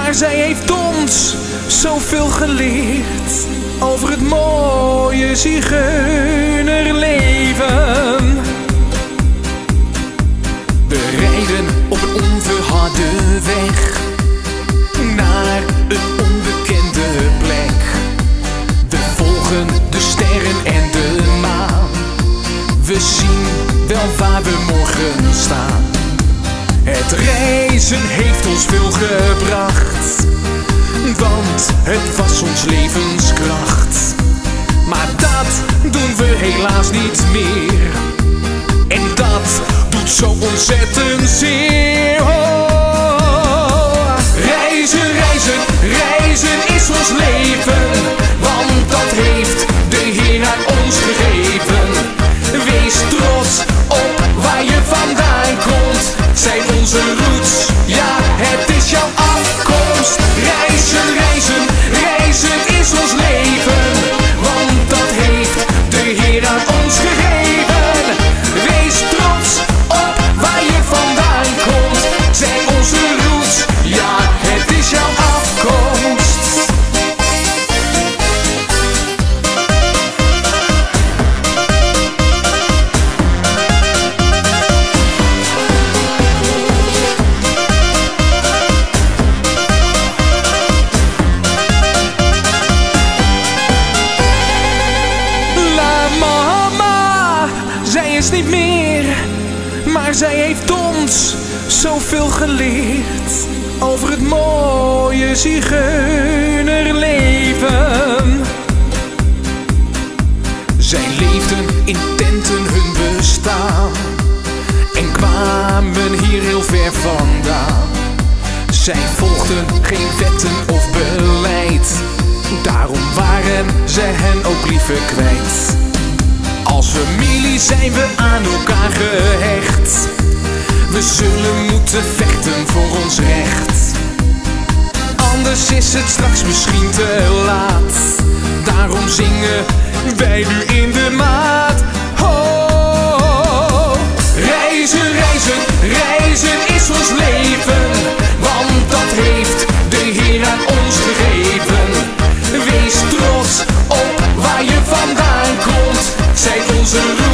Maar zij heeft ons zoveel geleerd over het mooie zigeunerleven. We rijden op een onverharde weg naar een onbekende plek. We volgen de sterren en de maan. We zien wel waar we morgen staan. Het reizen heeft ons veel gebracht, want het was ons levenskracht. Maar dat doen we helaas niet meer, en dat doet zo ontzettend zeer. Oh, reizen, reizen, reizen is ons leven, want dat heeft de Heer aan ons gegeven. Wees trots op waar je vandaan komt, zijn onze roots, ja, het is jouw afkomst. Reizen, reizen, reizen is ons leven, want dat heeft de Heer aan ons gegeven. Wees trots op waar je vandaan komt, zijn onze roots, ja, het is jouw afkomst. Zij is niet meer, maar zij heeft ons zoveel geleerd over het mooie zigeunerleven. Zij leefden in tenten hun bestaan en kwamen hier heel ver vandaan. Zij volgden geen wetten of beleid, daarom waren ze hen ook liever kwijt. Als familie zijn we aan elkaar gehecht. We zullen moeten vechten voor ons recht. Anders is het straks misschien te laat. Daarom zingen wij nu in de maat. Oh, reizen, reizen, reizen is ons leven, want dat heeft de Heer aan ons gegeven. Wees trots op waar je vandaan komt, zijn onze